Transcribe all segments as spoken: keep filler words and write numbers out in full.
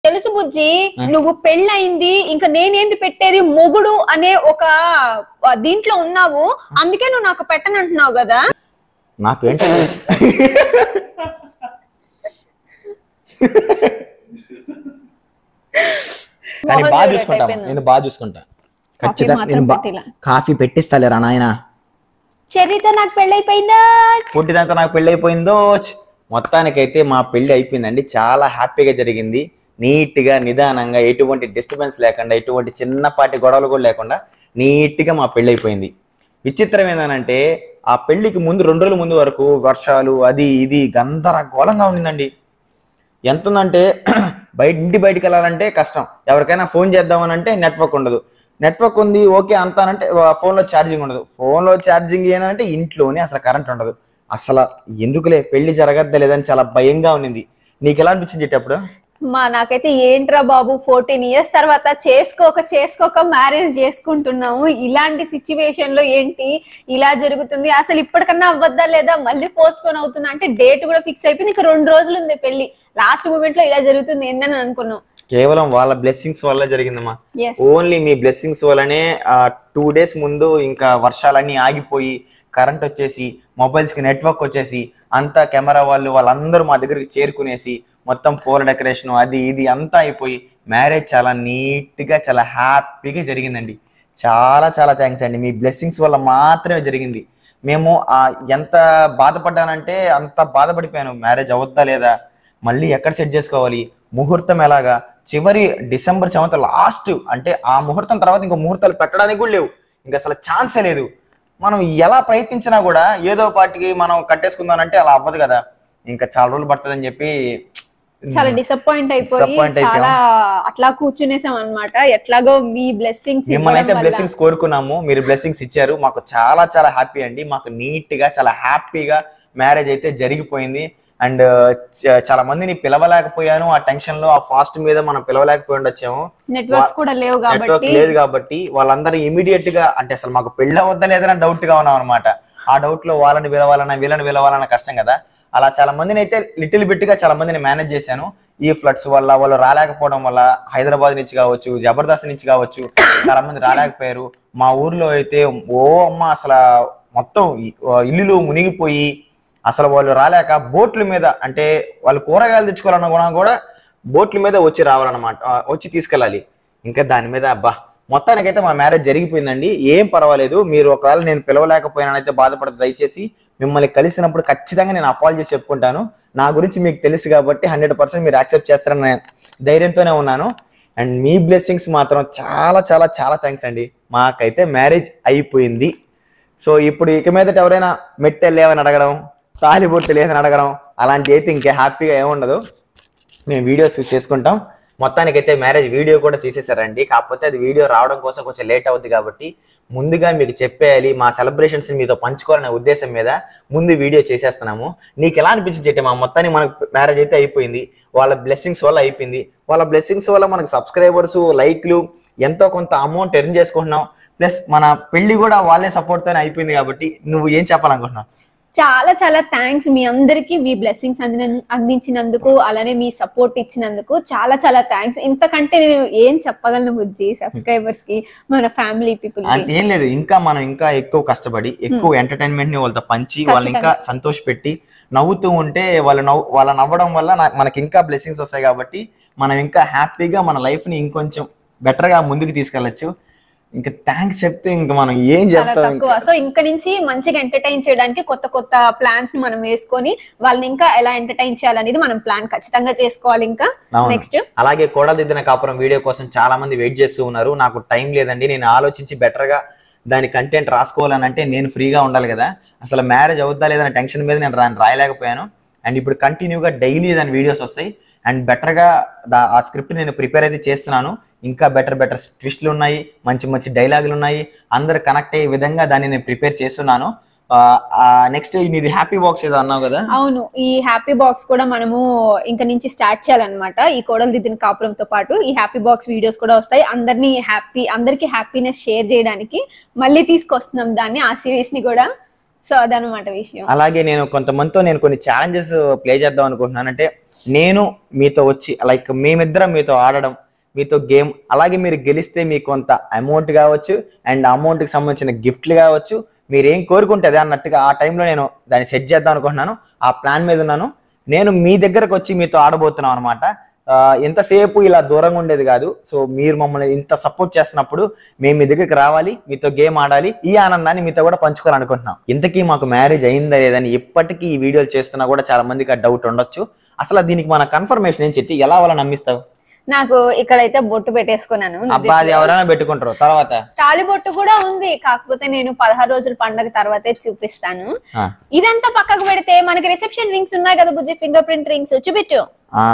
తెలుసు బుజ్జి, నువ్వు పెళ్ళయింది ఇంకా నేనేంది పెట్టేది మొగుడు అనే ఒక దీంట్లో ఉన్నావు, అందుకే నువ్వు నాకు పెట్టనంటున్నావు కదా. నాకు ఏంటి కానీ బాగా చూసుకుంటా, నేను బాగా చూసుకుంటా ఖచ్చితంగా. నేను కాఫీ పెట్టిస్తాలేరా నాయన. చెర్రీతో నాకు పెళ్ళి అయిపోయిందో, పుట్టిదాంతో నాకు పెళ్ళి అయిపోయిందో. మొత్తానికైతే మా పెళ్లి అయిపోయిందండి, చాలా హ్యాపీగా జరిగింది. నీట్గా నిదానంగా ఎటువంటి డిస్టర్బెన్స్ లేకుండా ఎటువంటి చిన్నపాటి గొడవలు కూడా లేకుండా నీట్గా మా పెళ్ళి అయిపోయింది. విచిత్రం ఏంటంటే ఆ పెళ్లికి ముందు రెండు రోజుల ముందు వరకు వర్షాలు అది ఇది గందరగోళంగా ఉండిందండి. ఎంత ఉందంటే బయట ఇంటి బయటికి వెళ్ళాలంటే కష్టం, ఎవరికైనా ఫోన్ చేద్దామని అంటే నెట్వర్క్ ఉండదు, నెట్వర్క్ ఉంది ఓకే అంతానంటే ఫోన్లో ఛార్జింగ్ ఉండదు, ఫోన్లో ఛార్జింగ్ ఏనంటే ఇంట్లోనే అసలు కరెంట్ ఉండదు. అసలు ఎందుకులే పెళ్లి జరగద్దా లేదని చాలా భయంగా ఉన్నింది. నీకు ఎలా అనిపించింది చెప్పప్పుడు? మా నాకైతే ఏంట్రా బాబు, ఫోర్టీన్ ఇయర్స్ తర్వాత చేసుకోక చేసుకోక మ్యారేజ్ చేసుకుంటున్నాము, ఇలాంటి సిచ్యువేషన్ లో ఏంటి ఇలా జరుగుతుంది, అసలు ఇప్పటికన్నా అవ్వద్దా లేదా, మళ్ళీ పోస్ట్ పోన్ అవుతుందా అంటే డేట్ కూడా ఫిక్స్ అయిపోయింది, ఇంకా రెండు రోజులు ఉంది పెళ్లి, లాస్ట్ మూమెంట్ లో ఇలా జరుగుతుంది ఏందని అనుకున్నాం. కేవలం వాళ్ళ బ్లెస్సింగ్స్ వల్ల జరిగిందమ్మా. ఓన్లీ మీ బ్లెస్సింగ్స్ వల్లనే ఆ టూ డేస్ ముందు ఇంకా వర్షాలన్నీ ఆగిపోయి కరెంట్ వచ్చేసి మొబైల్స్ కి నెట్వర్క్ వచ్చేసి అంతా కెమెరా వాళ్ళు వాళ్ళందరూ మా దగ్గరికి చేరుకునేసి మొత్తం పూల డెకరేషన్ అది ఇది అంతా అయిపోయి మ్యారేజ్ చాలా నీట్గా చాలా హ్యాపీగా జరిగిందండి. చాలా చాలా థ్యాంక్స్ అండి, మీ బ్లెస్సింగ్స్ వల్ల మాత్రమే జరిగింది. మేము ఎంత బాధపడ్డానంటే అంత బాధపడిపోయాను. మ్యారేజ్ అవద్దా లేదా, మళ్ళీ ఎక్కడ సెట్ చేసుకోవాలి, ముహూర్తం ఎలాగా, చివరి డిసెంబర్ సెవెంత్ లాస్ట్ అంటే ఆ ముహూర్తం తర్వాత ఇంకో ముహూర్తాలు పెట్టడానికి కూడా లేవు, ఇంకా అసలు ఛాన్సే లేదు. మనం ఎలా ప్రయత్నించినా కూడా ఏదో పాటికి మనం కట్టేసుకుందాం అంటే అలా అవ్వదు కదా, ఇంకా చాలా రోజులు పడుతుందని చెప్పి చాలా డిసప్పాయింట్ అయిపోయి చాలా అట్లా కూర్చునేసాం అన్నమాట. ఎట్లాగో మీ బ్లెస్సింగ్స్, మిమ్మల్ని అయితే బ్లెస్సింగ్స్ కోరుకున్నాము, మీరు బ్లెస్సింగ్స్ ఇచ్చారు, మాకు చాలా చాలా హ్యాపీ అండి. మాకు నీట్ గా చాలా హ్యాపీగా మ్యారేజ్ అయితే జరిగిపోయింది. అండ్ చాలా మందిని పిలవలేకపోయాను, ఆ టెన్షన్ లో ఆ ఫాస్ట్ మీద మనం పిలవలేకపోయి ఉండొచ్చాము, నెట్వర్క్స్ కూడా లేవు కాబట్టి లేదు కాబట్టి వాళ్ళందరూ ఇమీడియట్ గా అంటే అసలు మాకు పెళ్ళి అవద్దా లేదని డౌట్ గా ఉన్నాం అనమాట. ఆ డౌట్ లో వాళ్ళని పిలవాలన్నా వీళ్ళని పిలవాలన్నా కష్టం కదా. అలా చాలా మందిని అయితే లిటిల్ బిట్ గా చాలా మందిని మేనేజ్ చేశాను. ఈ ఫ్లడ్స్ వల్ల వాళ్ళు రాలేకపోవడం వల్ల హైదరాబాద్ నుంచి కావచ్చు, జబర్దస్త్ నుంచి కావచ్చు చాలా మంది రాలేకపోయారు. మా ఊర్లో అయితే ఓ అమ్మ అసలు మొత్తం ఇల్లులు మునిగిపోయి అసలు వాళ్ళు రాలేక బోట్ల మీద అంటే వాళ్ళు కూరగాయలు తెచ్చుకోవాలన్నా కూడా బోట్ల మీద వచ్చి రావాలన్నమాట, వచ్చి తీసుకెళ్ళాలి. ఇంకా దాని మీద అబ్బా మొత్తానికైతే మా మ్యారేజ్ జరిగిపోయిందండి. ఏం పర్వాలేదు, మీరు ఒకవేళ నేను పిలవలేకపోయినానైతే బాధపడదు, దయచేసి మిమ్మల్ని కలిసినప్పుడు ఖచ్చితంగా నేను అపాలజీ చెప్పుకుంటాను. నా గురించి మీకు తెలుసు కాబట్టి హండ్రెడ్ పర్సెంట్ మీరు యాక్సెప్ట్ చేస్తారని నేను ధైర్యంతోనే ఉన్నాను. అండ్ మీ బ్లెస్సింగ్స్ మాత్రం చాలా చాలా చాలా థ్యాంక్స్ అండి. మాకైతే మ్యారేజ్ అయిపోయింది. సో ఇప్పుడు ఇక మీదట ఎవరైనా మెట్టెలు లేవని అడగడం, తాలిబొట్టు లేదని అడగడం అలాంటి అయితే ఇంకా హ్యాపీగా ఏముండదు, మేము వీడియోస్ చేసుకుంటాం. మొత్తానికైతే మ్యారేజ్ వీడియో కూడా తీసేసారండి, కాకపోతే అది వీడియో రావడం కోసం కొంచెం లేట్ అవుద్ది కాబట్టి ముందుగా మీకు చెప్పేయాలి, మా సెలబ్రేషన్స్ మీతో పంచుకోవాలనే ఉద్దేశం మీద ముందు వీడియో చేసేస్తున్నాము. నీకు ఎలా అనిపించింది చెట్టే, మా మొత్తానికి మనకు మ్యారేజ్ అయితే అయిపోయింది, వాళ్ళ బ్లెస్సింగ్స్ వల్ల అయిపోయింది. వాళ్ళ బ్లెస్సింగ్స్ వల్ల మనకు సబ్స్క్రైబర్స్, లైక్లు, ఎంతో కొంత అమౌంట్ ఎర్న్ చేసుకుంటున్నాం, ప్లస్ మన పెళ్లి కూడా వాళ్ళే సపోర్ట్తోనే అయిపోయింది. కాబట్టి నువ్వు ఏం చెప్పాలనుకుంటున్నావు? చాలా చాలా థ్యాంక్స్ మీ అందరికి, మీ బ్లెస్సింగ్స్ అంది అందించినందుకు, అలానే మీ సపోర్ట్ ఇచ్చినందుకు చాలా చాలా థ్యాంక్స్. ఇంతకంటే నేను ఏం చెప్పగలను బుజ్జి సబ్స్క్రైబర్స్ కి, మన ఫ్యామిలీ పీపుల్ కి? ఏం లేదు, ఇంకా మనం ఇంకా ఎక్కువ కష్టపడి ఎక్కువ ఎంటర్టైన్మెంట్ ని వాళ్ళతో పంచి వాళ్ళని ఇంకా సంతోష పెట్టి నవ్వుతూ ఉంటే వాళ్ళు నవ్వు వాళ్ళ నవ్వడం వల్ల మనకి ఇంకా బ్లెస్సింగ్స్ వస్తాయి. కాబట్టి మనం ఇంకా హ్యాపీగా మన లైఫ్ ని ఇంకొంచెం బెటర్ గా ముందుకు తీసుకెళ్లొచ్చు. ఇంకా థ్యాంక్స్ చెప్తే ఇంకా మనం ఏం చెప్తాం. సో ఇంకా నుంచి మంచిగా ఎంటర్టైన్ చేయడానికి కొత్త కొత్త ప్లాన్స్ ని మనం వేసుకొని వాళ్ళని ఇంకా ఎలా ఎంటర్టైన్ చేయాలనేది మనం ప్లాన్ ఖచ్చితంగా చేసుకోవాలి. ఇంకా నెక్స్ట్ అలాగే కోడలిదిన కాపురం వీడియో కోసం చాలా మంది వెయిట్ చేస్తూ ఉన్నారు. నాకు టైం లేదండి, నేను ఆలోచించి బెటర్ గా దాని కంటెంట్ రాసుకోవాలని అంటే నేను ఫ్రీగా ఉండాలి కదా. అసలు మ్యారేజ్ అవుద్దా లేదనే టెన్షన్ మీద నేను రాయలేకపోయాను. అండ్ ఇప్పుడు కంటిన్యూగా డైలీ దాని వీడియోస్ వస్తాయి. అండ్ బెటర్గా ఆ స్క్రిప్ట్ నేను ప్రిపేర్ అయితే చేస్తున్నాను. ఇంకా బెటర్ బెటర్ ట్విస్ట్లు ఉన్నాయి, మంచి మంచి డైలాగులు ఉన్నాయి, అందరు కనెక్ట్ అయ్యే విధంగా దాన్ని నేను ప్రిపేర్ చేస్తున్నాను. నెక్స్ట్ ఇది హ్యాపీ బాక్స్ ఏదో అన్నావు కదా? అవును, ఈ హ్యాపీ బాక్స్ కూడా మనము ఇంకా నుంచి స్టార్ట్ చేయాలన్నమాట. ఈ కోడలు దిద్దిన కాపురంతో పాటు ఈ హ్యాపీ బాక్స్ వీడియోస్ కూడా వస్తాయి. అందరినీ హ్యాపీ అందరికి హ్యాపీనెస్ షేర్ చేయడానికి మళ్ళీ తీసుకొస్తున్నాం దాన్ని, ఆ సిరీస్ ని కూడా. సో అదనమాట విషయం. అలాగే నేను కొంతమందితో నేను కొన్ని ఛాలెంజెస్ ప్లే చేద్దాం అనుకుంటున్నాను. అంటే నేను మీతో వచ్చి లైక్ మేమిద్దరం మీతో ఆడడం, మీతో గేమ్, అలాగే మీరు గెలిస్తే మీకు కొంత అమౌంట్ కావచ్చు అండ్ అమౌంట్కి సంబంధించిన గిఫ్ట్లు కావచ్చు, మీరు ఏం కోరుకుంటే అదే అన్నట్టుగా ఆ టైంలో నేను దాన్ని సెట్ చేద్దాం అనుకుంటున్నాను. ఆ ప్లాన్ మీద ఉన్నాను. నేను మీ దగ్గరకు వచ్చి మీతో ఆడబోతున్నాను అనమాట. ఎంతసేపు ఇలా దూరంగా ఉండేది కాదు. సో మీరు మమ్మల్ని ఇంత సపోర్ట్ చేస్తున్నప్పుడు మేము మీ దగ్గరికి రావాలి, మీతో గేమ్ ఆడాలి, ఈ ఆనందాన్ని మీతో కూడా పంచుకోవాలనుకుంటున్నాం. ఇంతకీ మాకు మ్యారేజ్ అయిందా లేదని ఇప్పటికీ ఈ వీడియోలు చేస్తున్నా కూడా చాలా మందికి ఆ డౌట్ ఉండొచ్చు. అసలు దీనికి మన కన్ఫర్మేషన్ ఏం చెట్టి ఎలా వాళ్ళని నమ్మిస్తావు? నాకు ఇక్కడైతే బొట్టు పెట్టేసుకున్నాను. అబ్బా అది ఎవరైనా పెట్టుకుంటారు. తర్వాత తాలి బొట్టు కూడా ఉంది, కాకపోతే నేను పదహారు రోజుల పండుగ తర్వాతే చూపిస్తాను. ఇదంతా పక్కకు పెడితే మనకి రిసెప్షన్ రింగ్స్ ఉన్నాయి కదా బుజ్జి, ఫింగర్ ప్రింట్ రింగ్స్ చూపించు.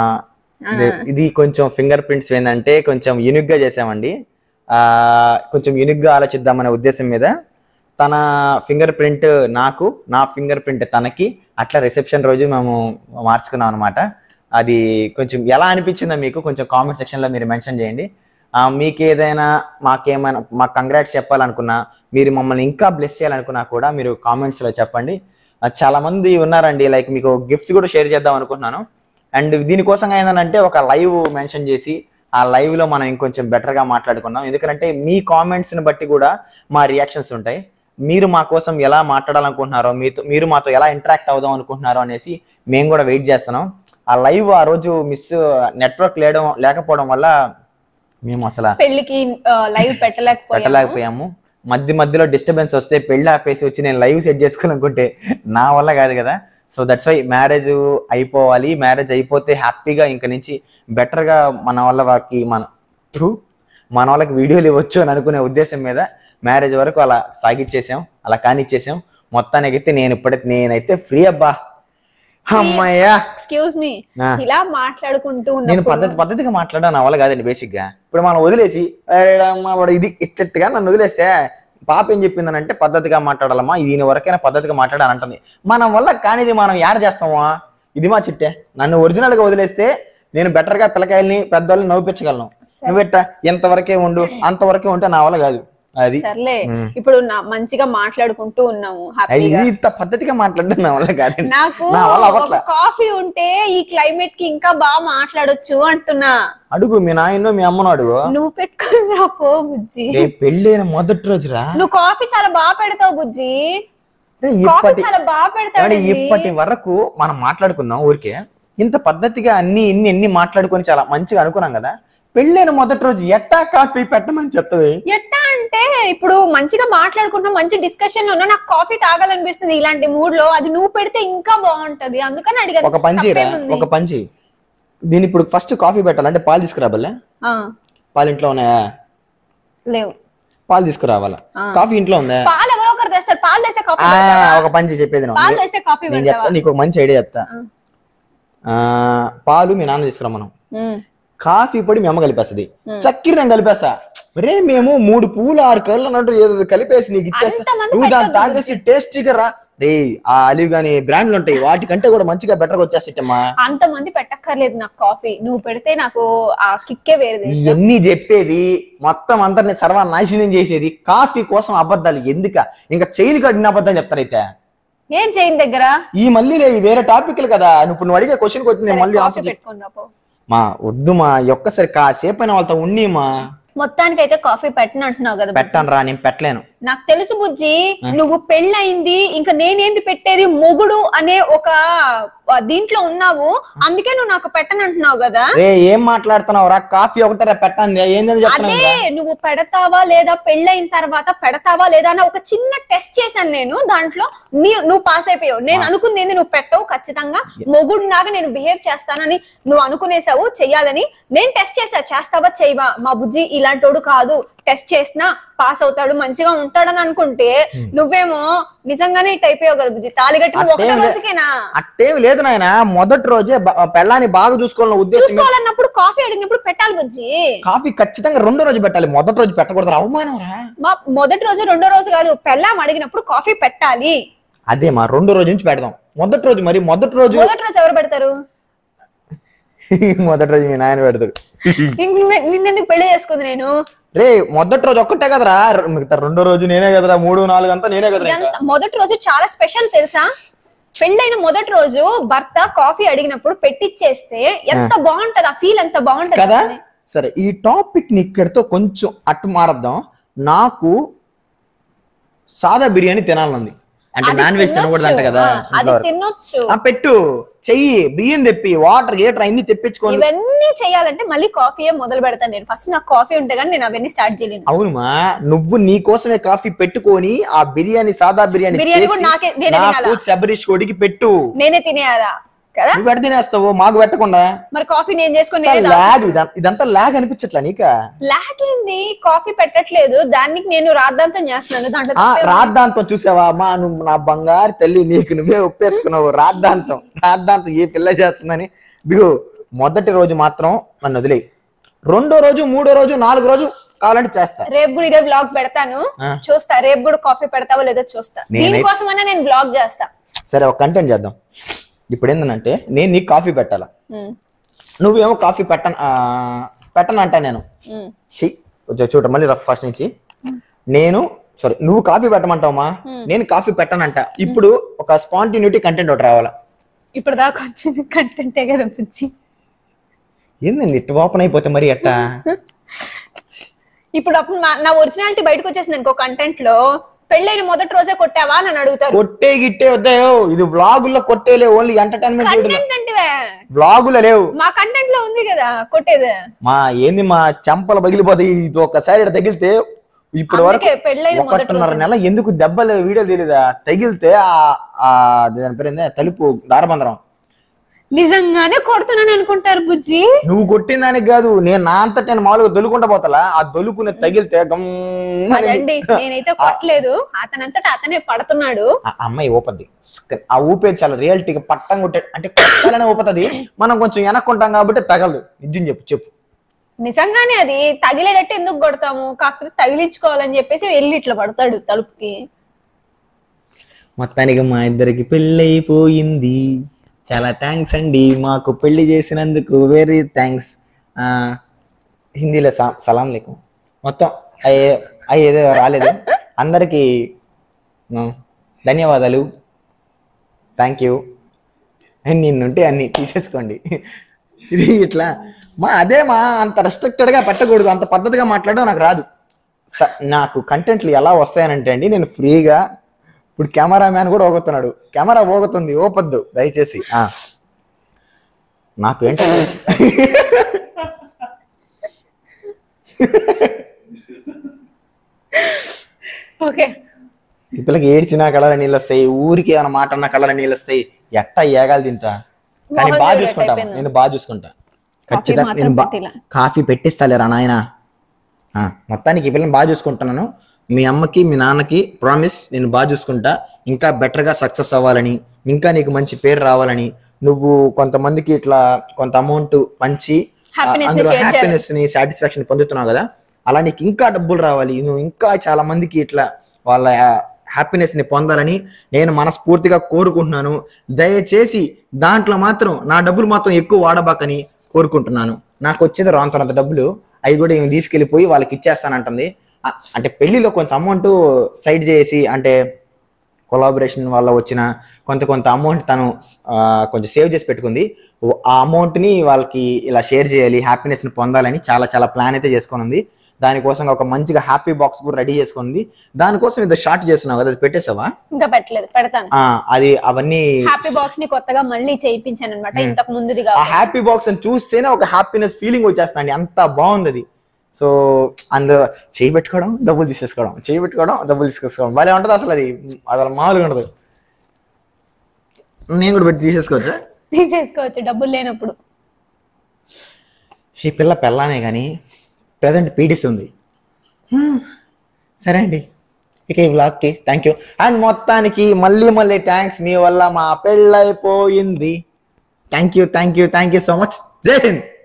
ఇది కొంచెం ఫింగర్ ప్రింట్స్ ఏంటంటే కొంచెం యూనిక్ గా చేసామండి. ఆ కొంచెం యూనిక్ గా ఆలోచిద్దామనే ఉద్దేశం మీద తన ఫింగర్ ప్రింట్ నాకు, నా ఫింగర్ ప్రింట్ తనకి, అట్లా రిసెప్షన్ రోజు మేము మార్చుకున్నాం అనమాట. అది కొంచెం ఎలా అనిపించిందో మీకు కొంచెం కామెంట్ సెక్షన్ లో మీరు మెన్షన్ చేయండి. మీకు ఏదైనా మాకేమైనా మాకు కంగ్రాట్స్ చెప్పాలనుకున్నా, మీరు మమ్మల్ని ఇంకా బ్లెస్ చేయాలనుకున్నా కూడా మీరు కామెంట్స్ లో చెప్పండి. చాలా మంది ఉన్నారండి, లైక్ మీకు గిఫ్ట్స్ కూడా షేర్ చేద్దాం అనుకుంటున్నాను. అండ్ దీనికోసం ఏంటంటే ఒక లైవ్ మెన్షన్ చేసి ఆ లైవ్ లో మనం ఇంకొంచెం బెటర్ గా మాట్లాడుకున్నాం. ఎందుకంటే మీ కామెంట్స్ ని బట్టి కూడా మా రియాక్షన్స్ ఉంటాయి. మీరు మా కోసం ఎలా మాట్లాడాలనుకుంటున్నారో, మీతో మీరు మాతో ఎలా ఇంటరాక్ట్ అవుదాం అనుకుంటున్నారో అనేసి మేము కూడా వెయిట్ చేస్తున్నాం. ఆ లైవ్ ఆ రోజు మిస్ నెట్వర్క్ లేడం లేకపోవడం వల్ల మేము అసలు పెళ్లికి లైవ్ పెట్టలేకపోయాము. మధ్య మధ్యలో డిస్టర్బెన్స్ వస్తే పెళ్లి ఆపేసి వచ్చి నేను లైవ్ సెట్ చేసుకోవాలనుకుంటే నా వల్ల కాదు కదా. సో దట్స్ వై మ్యారేజ్ అయిపోవాలి. మ్యారేజ్ అయిపోతే హ్యాపీగా ఇంక నుంచి బెటర్గా మన వాళ్ళ వాళ్ళకి మన త్రూ మన వాళ్ళకి వీడియోలు ఇవ్వచ్చు అని అనుకునే ఉద్దేశం మీద మ్యారేజ్ వరకు అలా సాగిచ్చేసాం, అలా కానిచ్చేసాం. మొత్తానికి అయితే నేను ఇప్పటికి నేనైతే ఫ్రీ అబ్బా. అమ్మాయ్యా ఎక్స్క్యూజ్ మీ, ఇలా మాట్లాడుకుంటూ నేను పద్ధతి పద్ధతిగా మాట్లాడా నా వల్ల కాదండి. బేసిక్ గా ఇప్పుడు మనం వదిలేసి ఇది ఇట్టట్టుగా నన్ను వదిలేస్తే పాప ఏం చెప్పిందని అంటే పద్ధతిగా మాట్లాడాలమ్మా, దీని వరకైనా పద్ధతిగా మాట్లాడాలని అంటుంది. మనం వల్ల కానిది మనం యాడ్ చేస్తామా? ఇది మా చిట్టే. నన్ను ఒరిజినల్ గా వదిలేస్తే నేను బెటర్ గా పిల్లకాయల్ని పెద్దవాళ్ళని నవ్వుపించగలను. నువ్వెట్ట ఎంతవరకే ఉండు అంతవరకే ఉంటే నా వల్ల కాదు. అది సర్లే, ఇప్పుడు మంచిగా మాట్లాడుకుంటూ ఉన్నాము, ఇంత పద్ధతిగా మాట్లాడడం నా వల్ల కాదు. నాకు కాఫీ ఉంటే ఈ క్లైమేట్ కి ఇంకా బాగా మాట్లాడొచ్చు అంటున్నా. అడుగు మీ నాయనో మీ అమ్మను అడుగు. నువ్వు పెట్టుకుని పో బుజ్జి. పెళ్ళైన మొదటి రోజురా నువ్వు కాఫీ చాలా బాగా పెడతావు బుజ్జి. చాలా బాగా పెడతావు. ఇప్పటి వరకు మనం మాట్లాడుకున్నాం ఊరికే, ఇంత పద్ధతిగా అన్ని ఇన్ని ఎన్ని మాట్లాడుకొని చాలా మంచిగా అనుకున్నాం కదా. పెళ్ళైన మొదటి రోజు ఎట్టా కాఫీ పెట్టమని చెప్తుంది. ఎట్టా అంటే ఇప్పుడు మంచిగా మాట్లాడుకుంటున్నా, మంచి డిస్కషన్ లో ఉన్నా, నాకు కాఫీ తాగాలనిపిస్తుంది ఇలాంటి మూడ్ లో. అది నువ్వు పెడితే ఇంకా బాగుంటది, అందుకని అడిగాను. ఒక పంచి ఒక పంచి దీని ఇప్పుడు ఫస్ట్ కాఫీ పెట్టాలంటే పాలు తీసుకురావాలా? పాలు ఇంట్లో ఉన్నాయా? లేవు. పాలు తీసుకురావాలా? కాఫీ ఇంట్లో ఉందా? పాలు ఎవరో ఒకరు తెస్తారు. పాలు తెస్తే కాఫీ. ఒక పంచి చెప్పేది పాలు తెస్తే కాఫీ పెడతావా? నీకు ఒక మంచి ఐడియా చెప్తా. పాలు మీ నాన్న తీసుకురా, మనం కాఫీ పొడి మీ అమ్మ కలిపేస్తుంది, చక్కెర నేను కలిపేస్తా. రే మేము మూడు పూలు ఆరు కళ్ళు అన్నట్టు ఏదో కలిపేసి నీకు ఇచ్చేస్తా, నువ్వు దాన్ని తాగేసి టేస్టీగా రా. రే ఆ అలివ్ గానీ బ్రాండ్లు ఉంటాయి, వాటికంటే కూడా మంచిగా బెటర్ గా వచ్చేస్తమ్మా. అంత మంది పెట్టక్కర్లేదు నాకు కాఫీ, నువ్వు పెడితే నాకు ఆ కిక్కే వేరేది. ఇవన్నీ చెప్పేది మొత్తం అందరిని సర్వనాశనం చేసేది కాఫీ కోసం అబద్ధాలు ఎందుక? ఇంకా చైన్ కట్టిన అబద్ధాలు చెప్తారైతే ఏం చైన్ దగ్గర ఈ మళ్ళీ వేరే టాపిక్లు కదా. నువ్వు నువ్వు అడిగే క్వశ్చన్ వచ్చి మళ్ళీ ఆన్సర్ మా వద్దు మా ఒక్కసారి కాసేపు అయిన వాళ్ళతో ఉండి మా మొత్తానికి అయితే కాఫీ పెట్టను అంటున్నావు కదా. పెట్టను రా, నేను పెట్టలేను. నాకు తెలుసు బుజ్జి, నువ్వు పెళ్ళయింది ఇంకా నేనేంది పెట్టేది మొగుడు అనే ఒక దీంట్లో ఉన్నావు, అందుకే నువ్వు నాకు పెట్టను అంటున్నావు కదా. ఏం మాట్లాడుతున్నావు రా? కాఫీ ఒకటే పెట్టండి. అదే నువ్వు పెడతావా లేదా, పెళ్ళైన తర్వాత పెడతావా లేదా అని ఒక చిన్న టెస్ట్ చేశాను నేను. దాంట్లో నీ నువ్వు పాస్ అయిపోయావు. నేను అనుకుంది ఏంది, నువ్వు పెట్టవు ఖచ్చితంగా, మొగుడు లాగా నేను బిహేవ్ చేస్తానని నువ్వు అనుకునేసావు చెయ్యాలని. నేను టెస్ట్ చేసా, చేస్తావా చేయవా. మా బుజ్జి ఇలాంటోడు కాదు, టెస్ట్ చేసినా పాస్ అవుతాడు, మంచిగా ఉంటాడని అనుకుంటే నువ్వేమో నిజంగానే ఇట్ అయిపోయావు కదా బుజ్జి. తాళిగట్టి ఒకటే రోజుకేనా? అట్టేమి లేదు నాయన, మొదటి రోజే పెళ్ళాన్ని బాగా చూసుకోవాలని ఉద్దేశం. చూసుకోవాలన్నప్పుడు కాఫీ అడిగినప్పుడు పెట్టాలి బుజ్జి. కాఫీ ఖచ్చితంగా రెండో రోజు పెట్టాలి, మొదటి రోజు పెట్టకూడదు. అవమానం. మొదటి రోజు రెండో రోజు కాదు, పెళ్ళాం అడిగినప్పుడు కాఫీ పెట్టాలి. అదే మా రెండో రోజు నుంచి పెడదాం. మొదటి రోజు మరి మొదటి రోజు మొదటి రోజు ఎవరు పెడతారు? మొదటి రోజు మీ నాయన పెడతాడు. నిన్నెందుకు పెళ్లి చేసుకుంది నేను? రే మొదటి రోజు ఒక్కటే కదరా, మిగతా రెండో రోజు నేనే కదరా, మూడు నాలుగు అంతా నేనే కదరా. మొదటి రోజు చాలా స్పెషల్ తెలుసా, పెళ్ళైన మొదటి రోజు భర్త కాఫీ అడిగినప్పుడు పెట్టిచ్చేస్తే ఎంత బాగుంటది, ఆ ఫీల్ ఎంత బాగుంటది కదా. సరే ఈ టాపిక్ ని ఇక్కడితో కొంచెం అట్టు మారద్దాం. నాకు సాదా బిర్యానీ తినాలనుంది, అంటే నాన్ వెజ్ తినకూడదు అంట కదా, అది తినొచ్చు. పెట్టు, చెయ్యి, బియ్యం తెప్పి, వాటర్ గేటర్ అన్ని తెప్పించుకోండి. ఇవన్నీ చేయాలంటే మళ్ళీ కాఫీయే మొదలు పెడతాను నేను. ఫస్ట్ నాకు కాఫీ ఉంటే గానీ నేను అవన్నీ స్టార్ట్ చేయలేను. అవునుమా, నువ్వు నీ కోసమే కాఫీ పెట్టుకొని ఆ బిర్యానీ సాదా బిర్యానీ శబరీష్ కోడికి పెట్టు, నేనే తినేయాలా కదా. నువ్వు ఎడ తినేస్తావు మాకు పెట్టకుండా? మరి కాఫీ నేను చేసుకుని లాగ్, ఇదంతా లాగ్ అనిపించట్లా నీక? లాగ్ ఏంది, కాఫీ పెట్టట్లేదు దానికి నేను రాద్ధాంతం చేస్తున్నాను. దాంట్లో రాద్ధాంతం చూసావా అమ్మా, నువ్వు నా బంగారు తల్లి, నీకు నువ్వే ఒప్పేసుకున్నావు. రాద్ధాంతం రాద్ధాంతం ఏ పిల్ల చేస్తుందని. బిగు మొదటి రోజు మాత్రం నన్ను వదిలేయి, రెండో రోజు మూడో రోజు నాలుగో రోజు కావాలంటే చేస్తా. రేపు కూడా ఇదే బ్లాగ్ పెడతాను, చూస్తా. రేపు కూడా కాఫీ పెడతావో లేదో చూస్తా, దీనికోసమైనా నేను బ్లాగ్ చేస్తా. సరే ఒక కంటెంట్ చేద్దాం. ఇప్పుడు ఏంటంటే నేను నీకు కాఫీ పెట్టాలా, నువ్వేమో కాఫీ పెట్టను పెట్టను అంటా. నేను చెయ్యి చూడ మళ్ళీ ఫస్ట్ నుంచి నేను సారీ నువ్వు కాఫీ పెట్టమంటావమ్మా, నేను కాఫీ పెట్టనంట. ఇప్పుడు ఒక స్పాంటిన్యూటీ కంటెంట్ ఒకటి రావాలా. ఇప్పుడు దాకా వచ్చింది కంటెంటే కదా పిచ్చి, ఏందండి ఇట్టు ఓపెన్ అయిపోతే మరి ఎట్టా. ఇప్పుడు అప్పుడు నా ఒరిజినాలిటీ బయటకు వచ్చేసింది ఇంకో కంటెంట్ లో. పెళ్ళైన మొదటి రోజే కొట్టావా అని అడుగుతారు. కొట్టే గిట్టే వద్దాయో, ఇది వ్లాగుల్లో కొట్టేలే, ఓన్లీ ఎంటర్టైన్మెంట్ కంటెంట్ వ్లాగులో లేవు. మా కంటెంట్ లో ఉంది కదా కొట్టేది. మా ఏంది మా చెంపలు పగిలిపోతాయి, ఇది ఒకసారి తగిలితే ఇప్పుడు వరకు ఒకటిన్నర నెల ఎందుకు దెబ్బలు వీడియో తెలియదా, తగిలితే ఆ దాని పేరు ఏంది తలుపు దారబంధరం. నిజంగానే కొడుతున్నాను అనుకుంటారు బుజ్జి. నువ్వు కొట్టిన దానికి కాదు, నేను నా అంతట నేను మామూలుగా దొలుకుంటా పోతలా, ఆ దొలుకుని తగిలితే గమ్మండి. నేనైతే కొట్టలేదు, అతనంతటా అతనే పడుతున్నాడు. ఆ అమ్మాయి ఊపద్ది, ఆ ఊపేది చాలా రియాలిటీగా పట్టం కొట్టే అంటే కొట్టాలనే ఊపుతుంది. మనం కొంచెం వెనక్కుంటాం కాబట్టి తగలదు. నిజం చెప్పు చెప్పు. నిజంగానే అది తగిలేటట్టు ఎందుకు కొడతాము, కాకపోతే తగిలించుకోవాలని చెప్పేసి వెళ్ళి ఇట్లా పడతాడు తలుపుకి. మొత్తానికి మా ఇద్దరికి పెళ్ళైపోయింది, చాలా థ్యాంక్స్ అండి, మాకు పెళ్లి చేసినందుకు వెరీ థ్యాంక్స్. హిందీలో సలాం లేకు మొత్తం అయ్యే అయ్యేదో రాలేదు. అందరికీ ధన్యవాదాలు, థ్యాంక్ యూ. నిన్నుంటే అన్ని తీసేసుకోండి. ఇది ఇట్లా మా అదే మా అంత రెస్ట్రిక్టెడ్గా పెట్టకూడదు, అంత పద్ధతిగా మాట్లాడడం నాకు రాదు. నాకు కంటెంట్లు ఎలా వస్తాయనంటే అండి, నేను ఫ్రీగా ఇప్పుడు కెమెరా మ్యాన్ కూడా ఓగుతున్నాడు, కెమెరా ఓగుతుంది ఓపద్దు దయచేసి. నాకు ఏంటంటే ఓకే ఈ పిల్లకి ఏడ్చినా కలర్ నీళ్ళు వస్తాయి, ఊరికి ఏమైనా మాట అన్న కలర్ నీళ్ళు వస్తాయి, ఎట్టా ఏగాలి తింటా. కానీ బాగా చూసుకుంటా, నేను బాగా చూసుకుంటా ఖచ్చితంగా. నేను కాఫీ పెట్టిస్తాలేరా నాయన. మొత్తానికి ఈ పిల్లని బాగా చూసుకుంటున్నాను. మీ అమ్మకి మీ నాన్నకి ప్రామిస్, నేను బాగా చూసుకుంటా. ఇంకా బెటర్గా సక్సెస్ అవ్వాలని, ఇంకా నీకు మంచి పేరు రావాలని, నువ్వు కొంతమందికి ఇట్లా కొంత అమౌంట్ పంచి అందులో హ్యాపీనెస్ ని సాటిస్ఫాక్షన్ పొందుతున్నావు కదా, అలా నీకు ఇంకా డబ్బులు రావాలి, నువ్వు ఇంకా చాలా మందికి ఇట్లా వాళ్ళ హ్యాపీనెస్ ని పొందాలని నేను మనస్ఫూర్తిగా కోరుకుంటున్నాను. దయచేసి దాంట్లో మాత్రం నా డబ్బులు మాత్రం ఎక్కువ వాడబాకని కోరుకుంటున్నాను. నాకు వచ్చేది రాంతనంత డబ్బులు, అవి కూడా తీసుకెళ్ళిపోయి వాళ్ళకి ఇచ్చేస్తానంటుంది. అంటే పెళ్లిలో కొంత అమౌంట్ సైడ్ చేసి, అంటే కొలాబరేషన్ వల్ల వచ్చిన కొంత కొంత అమౌంట్ తను కొంచెం సేవ్ చేసి పెట్టుకుంది. ఆ అమౌంట్ని వాళ్ళకి ఇలా షేర్ చేయాలి, హ్యాపీనెస్ని పొందాలని చాలా చాలా ప్లాన్ అయితే చేసుకొని ఉంది. దానికోసం ఒక మంచిగా హ్యాపీ బాక్స్ కూడా రెడీ చేసుకుంది. దానికోసం ఇది షార్ట్ చేస్తున్నావు కదా, అది పెట్టేసావా? ఇంకా పెట్టలేదు, పెడతాను. అది అవన్నీ హ్యాపీ బాక్స్ ని కొత్తగా మళ్ళీ చేయించాను అనమాట, ఇంతకు ముందుది. ఆ హ్యాపీ బాక్స్ అని చూస్తేనే ఒక హ్యాపీనెస్ ఫీలింగ్ వచ్చేస్తుంది, అంత బాగుంది అది. సో అందులో చేయి పెట్టుకోవడం, డబ్బులు తీసేసుకోవడం, చేయి పెట్టుకోవడం, డబ్బులు తీసేసుకోవడం భలే ఉంటుంది అసలు. అది అసలు మామూలుగా ఉండదు. నేను కూడా పెట్టి తీసేసుకోవచ్చా? తీసేసుకోవచ్చు డబ్బులు లేనప్పుడు. ఈ పిల్ల పెళ్ళానే కానీ ప్రజెంట్ పీడిస్తుంది. సరే అండి, ఇక ఈ బ్లాగ్కి థ్యాంక్ యూ. అండ్ మొత్తానికి మళ్ళీ మళ్ళీ థ్యాంక్స్, మీ వల్ల మా పెళ్ళైపోయింది. Thank you thank you thank you so much. జై హింద్.